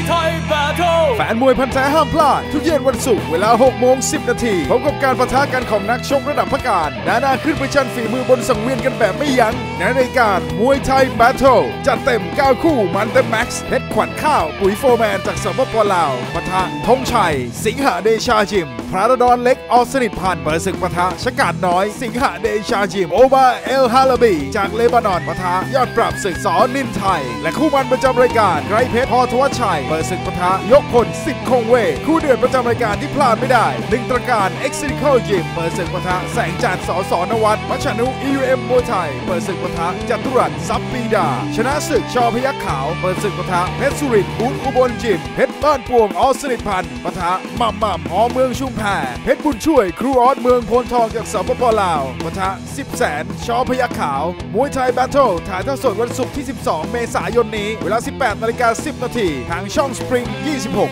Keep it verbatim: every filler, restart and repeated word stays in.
ไทยแบทเทิลแฟนมวยพันธุ์แท้ห้ามพลาดทุกเย็นวันศุกร์เวลาหกโมงสิบนาทีพบกับการปะทะกันของนักชกระดับพักการนานาขึ้นไปชันฝีมือบนสังเวียนกันแบบไม่ยั้งในรายการมวยไทยแบทเทิลจัดเต็มเก้าคู่มันเต็มแม็กซ์เพชรขวัญข้าวปุ๋ยโฟร์แมนจากสปป.ลาวปะทะธงชัยสิงหเดชาจิมพระดอนเล็กอสนิทพันธ์เปิดศึกปะทะชกาดน้อยสิงหเดชาจิมโอบาเอลฮาลาบีจากเลบานอนปะทะยอดปรับศึกสอนินไทยและคู่มันประจำรายการไกรเพชรพอทวัชชัยเปิดศึกปะทะยกพลสิทธิ์คงเวทคู่เดือดประจำรายการที่พลาดไม่ได้ดึงตระการเอ็กซิคอลยิมเปิดศึกปะทะแสงจันทร์สสนวัตมัชนุ อี ยู เอ็ม มวยไทยเปิดศึกปะทะจตุรัสซับปีดาชนะศึกชอพยัคฆ์ขาวเปิดศึกปะทะเพชรสุรินทร์บุญอุบลจิมเพชรบ้านปวงอสนิทพันธ์ปะทะหม่ำหม่ำหอเมืองชุมแพเพชรบุญช่วยครูออสเมืองโพนทองจากสปป.ลาวปะทะสิบแสนชอพยัคฆ์ขาวมวยไทยแบทเทิลถ่ายทอดสดวันศุกร์ที่สิบสองเมษายนนี้เวลา สิบแปดนาฬิกาสิบนาทีทางช่อง Spring ยี่สิบหก